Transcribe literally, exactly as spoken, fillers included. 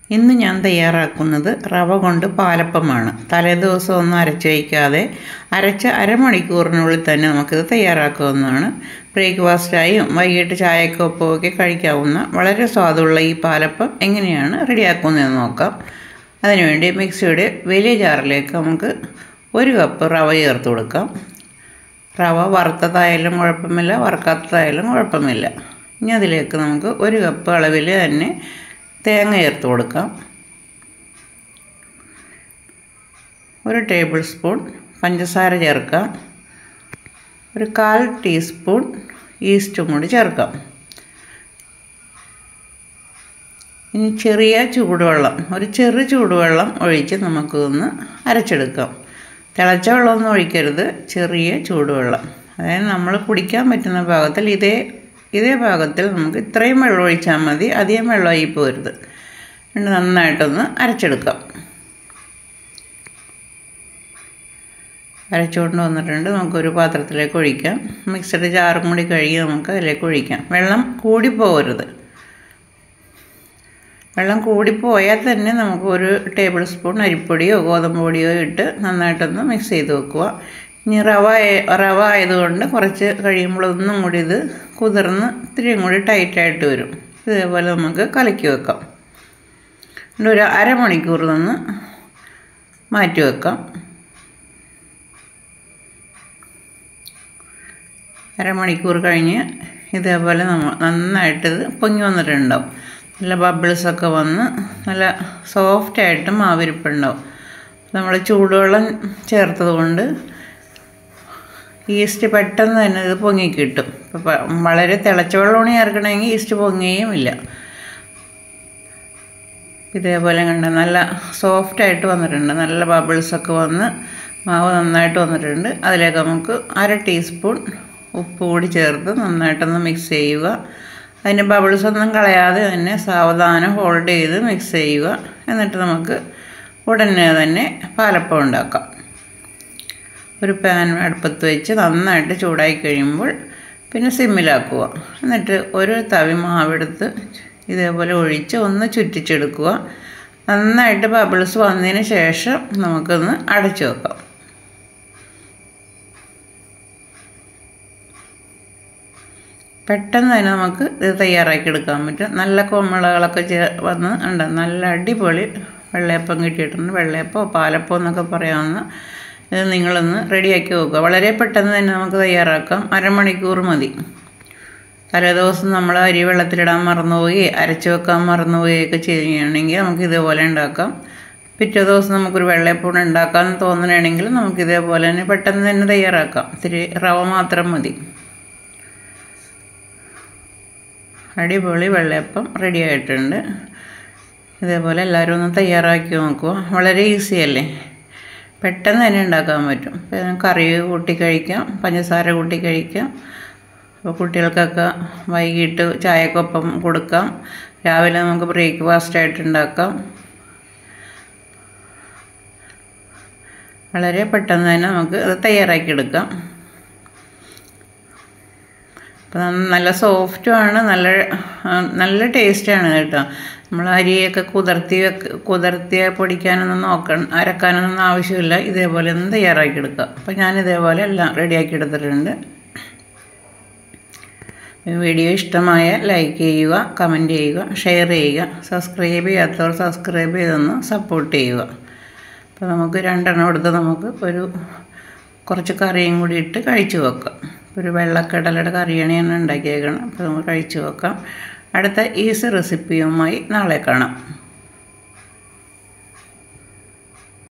ഇന്ന് ഞാൻ തയ്യാറാക്കുന്നത് റവ കൊണ്ട് പാലപ്പമാണ്. തലേദിവസം ഒന്നും അരച്ച് വയ്ക്കാതെ അരച്ച അരമണിക്കൂറിനുള്ളിൽ തന്നെ നമുക്കിത് തയ്യാറാക്കാവുന്നതാണ്. ബ്രേക്ക്ഫാസ്റ്റായും വൈകിട്ട് ചായക്കൊപ്പമൊക്കെ കഴിക്കാവുന്ന വളരെ സ്വാദുള്ള ഈ പാലപ്പം എങ്ങനെയാണ് റെഡിയാക്കുന്നതെന്ന് നോക്കാം. അതിനുവേണ്ടി മിക്സിയുടെ വലിയ ജാറിലേക്ക് നമുക്ക് ഒരു കപ്പ് റവ ചേർത്ത് കൊടുക്കാം. റവ വറുത്തതായാലും കുഴപ്പമില്ല, വറുക്കാത്തതായാലും കുഴപ്പമില്ല. ഇനി അതിലേക്ക് നമുക്ക് ഒരു കപ്പ് അളവിൽ തന്നെ തേങ്ങ ചേർത്ത് കൊടുക്കാം. ഒരു ടേബിൾ സ്പൂൺ പഞ്ചസാര ചേർക്കാം. ഒരു കാൽ ടീസ്പൂൺ ഈസ്റ്റും കൂടി ചേർക്കാം. ഇനി ചെറിയ ചൂടുവെള്ളം, ഒരു ചെറു ചൂടുവെള്ളം ഒഴിച്ച് നമുക്കൊന്ന് അരച്ചെടുക്കാം. തിളച്ച വെള്ളമൊന്നും ഒഴിക്കരുത്, ചെറിയ ചൂടുവെള്ളം. അതായത് നമ്മൾ കുടിക്കാൻ പറ്റുന്ന പാകത്തിൽ ഇതേ ഇതേ പാകത്തിൽ നമുക്ക് ഇത്രയും വെള്ളം ഒഴിച്ചാൽ മതി, അധികം വെള്ളമായി പോരുത്. എന്നിട്ട് നന്നായിട്ടൊന്ന് അരച്ചെടുക്കാം. അരച്ചുകൊണ്ട് വന്നിട്ടുണ്ട്. നമുക്കൊരു പാത്രത്തിലേക്ക് ഒഴിക്കാം. മിക്സിയുടെ ജാറും കൂടി കഴുകി നമുക്ക് അതിലേക്ക് ഒഴിക്കാം. വെള്ളം കൂടിപ്പോകരുത്. വെള്ളം കൂടിപ്പോയാൽ തന്നെ നമുക്ക് ഒരു ടേബിൾ സ്പൂൺ അരിപ്പൊടിയോ ഗോതമ്പ് പൊടിയോ ഇട്ട് നന്നായിട്ടൊന്ന് മിക്സ് ചെയ്ത് വെക്കുക. ഇനി റവ റവ ആയതുകൊണ്ട് കുറച്ച് കഴിയുമ്പോൾ ഒന്നും കൂടി ഇത് കുതിർന്ന് ഇത്തിരിയും കൂടി ടൈറ്റായിട്ട് വരും. ഇതേപോലെ നമുക്ക് കലക്കി വെക്കാം. എന്നിട്ട് ഒരു അരമണിക്കൂർ നിന്ന് മാറ്റി വെക്കാം. അരമണിക്കൂർ കഴിഞ്ഞ് ഇതേപോലെ നമ്മൾ നന്നായിട്ടിത് പൊങ്ങി വന്നിട്ടുണ്ടാവും. നല്ല ബബിൾസൊക്കെ വന്ന് നല്ല സോഫ്റ്റായിട്ട് മാവിരിപ്പുണ്ടാവും. നമ്മൾ ചൂടുവെള്ളം ചേർത്തത് കൊണ്ട് ഈസ്റ്റ് പെട്ടെന്ന് തന്നെ ഇത് പൊങ്ങിക്കിട്ടും. ഇപ്പം വളരെ തിളച്ച വെള്ളമാണ് ചേർക്കണമെങ്കിൽ ഈസ്റ്റ് പൊങ്ങുകയും ഇല്ല. ഇതേപോലെ കണ്ട നല്ല സോഫ്റ്റായിട്ട് വന്നിട്ടുണ്ട്. നല്ല ബബിൾസൊക്കെ വന്ന് മാവ് നന്നായിട്ട് വന്നിട്ടുണ്ട്. അതിലേക്ക് നമുക്ക് അര ടീസ്പൂൺ ഉപ്പ് കൂടി ചേർത്ത് നന്നായിട്ടൊന്ന് മിക്സ് ചെയ്യുക. അതിൻ്റെ ബബിൾസൊന്നും കളയാതെ തന്നെ സാവധാനം ഹോൾഡ് ചെയ്ത് മിക്സ് ചെയ്യുക. എന്നിട്ട് നമുക്ക് ഉടനെ തന്നെ പാലപ്പം ഉണ്ടാക്കാം. ഒരു പാൻ അടുപ്പത്ത് വെച്ച് നന്നായിട്ട് ചൂടായി കഴിയുമ്പോൾ പിന്നെ സിമ്മിലാക്കുക. എന്നിട്ട് ഒരു തവി മാവെടുത്ത് ഇതേപോലെ ഒഴിച്ച് ഒന്ന് ചുറ്റിച്ചെടുക്കുക. നന്നായിട്ട് ബബിൾസ് വന്നതിന് ശേഷം നമുക്കൊന്ന് അടച്ചു വെക്കാം. പെട്ടെന്ന് തന്നെ നമുക്ക് ഇത് തയ്യാറാക്കി എടുക്കാൻ പറ്റും. നല്ല കൊമ്മളകളൊക്കെ ചേ വന്ന് ഉണ്ട്. നല്ല അടിപൊളി വെള്ളയപ്പം കിട്ടിയിട്ടുണ്ട്. വെള്ളയപ്പോ പാലപ്പോ എന്നൊക്കെ പറയാവുന്ന ഇത് നിങ്ങളൊന്ന് റെഡിയാക്കി വെക്കുക. വളരെ പെട്ടെന്ന് തന്നെ നമുക്ക് തയ്യാറാക്കാം. അരമണിക്കൂർ മതി. തലേദിവസം നമ്മൾ അരി വെള്ളത്തിലിടാൻ മറന്നുപോയി, അരച്ച് വെക്കാൻ മറന്നുപോയൊക്കെ ചെയ്യുകയാണെങ്കിൽ നമുക്ക് ഇതേപോലെ ഉണ്ടാക്കാം. പിറ്റേ ദിവസം നമുക്കൊരു വെള്ളയപ്പം ഉണ്ടാക്കാമെന്ന് തോന്നുകയാണെങ്കിൽ നമുക്ക് ഇതേപോലെ തന്നെ പെട്ടെന്ന് തന്നെ തയ്യാറാക്കാം. ഇത്തിരി റവ മാത്രം മതി. അടിപൊളി വെള്ളയപ്പം റെഡി ആയിട്ടുണ്ട്. ഇതേപോലെ എല്ലാവരും ഒന്ന് തയ്യാറാക്കി നോക്കുക. വളരെ ഈസിയല്ലേ, പെട്ടെന്ന് തന്നെ ഉണ്ടാക്കാൻ പറ്റും. കറി കൂട്ടി കഴിക്കാം, പഞ്ചസാര കൂട്ടി കഴിക്കാം. അപ്പോൾ കുട്ടികൾക്കൊക്കെ വൈകിട്ട് ചായക്കൊപ്പം കൊടുക്കാം. രാവിലെ നമുക്ക് ബ്രേക്ക്ഫാസ്റ്റായിട്ട് ഉണ്ടാക്കാം. വളരെ പെട്ടെന്ന് തന്നെ നമുക്ക് അത് തയ്യാറാക്കിയെടുക്കാം. അപ്പം നല്ല സോഫ്റ്റുമാണ്, നല്ല നല്ല ടേസ്റ്റാണ് കേട്ടോ. നമ്മൾ അരിയൊക്കെ കുതിർത്തി വെക്ക് കുതിർത്തി പൊടിക്കാനൊന്നും നോക്കണം, അരക്കാനൊന്നും ആവശ്യമില്ല. ഇതേപോലെ ഒന്ന് തയ്യാറാക്കിയെടുക്കുക. അപ്പോൾ ഞാൻ ഇതേപോലെ എല്ലാം റെഡിയാക്കി എടുത്തിട്ടുണ്ട്. വീഡിയോ ഇഷ്ടമായ ലൈക്ക് ചെയ്യുക, കമൻറ്റ് ചെയ്യുക, ഷെയർ ചെയ്യുക. സബ്സ്ക്രൈബ് ചെയ്യാത്തവർ സബ്സ്ക്രൈബ് ചെയ്തൊന്ന് സപ്പോർട്ട് ചെയ്യുക. അപ്പോൾ നമുക്ക് രണ്ടെണ്ണം എടുത്ത് നമുക്ക് ഒരു കുറച്ച് കറിയും കൂടി ഇട്ട് കഴിച്ചു വെക്കാം. ഒരു വെള്ളക്കടലയുടെ കറിയാണ് ഞാൻ ഉണ്ടാക്കിയേക്കണം. അപ്പോൾ നമുക്ക് കഴിച്ചു വെക്കാം. അടുത്ത ഈസി റെസിപ്പിയുമായി നാളെ കാണാം.